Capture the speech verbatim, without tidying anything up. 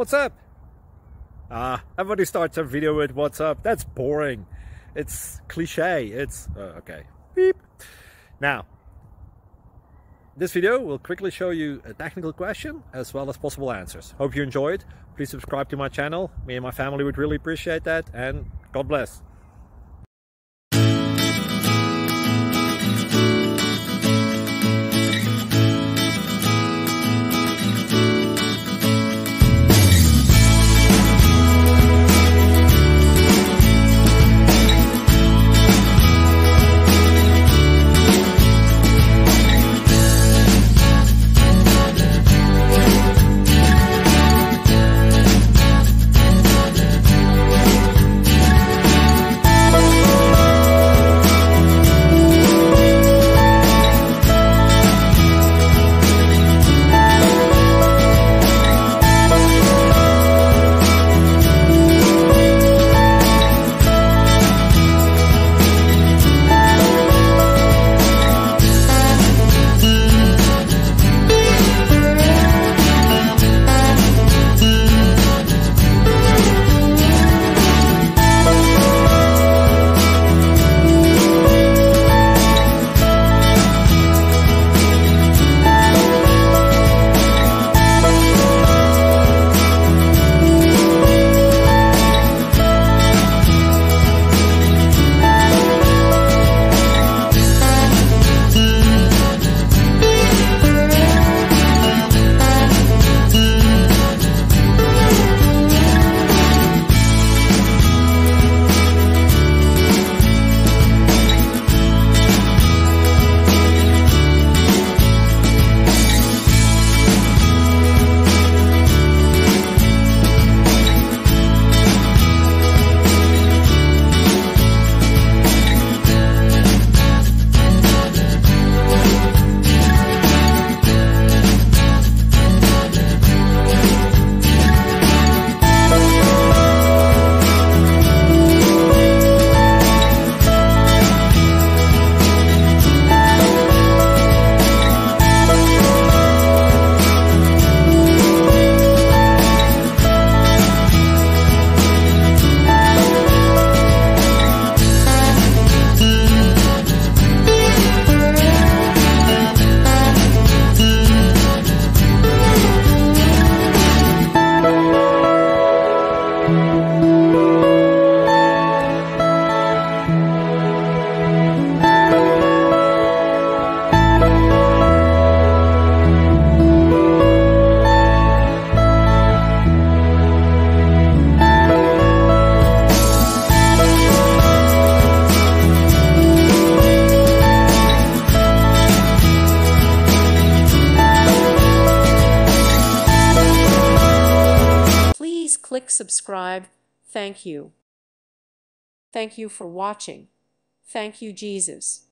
What's up? Ah, everybody starts a video with what's up. That's boring. It's cliche. It's uh, okay. Beep. Now, this video will quickly show you a technical question as well as possible answers. Hope you enjoyed. Please subscribe to my channel. Me and my family would really appreciate that, and God bless. Click subscribe. Thank you. Thank you for watching. Thank you, Jesus.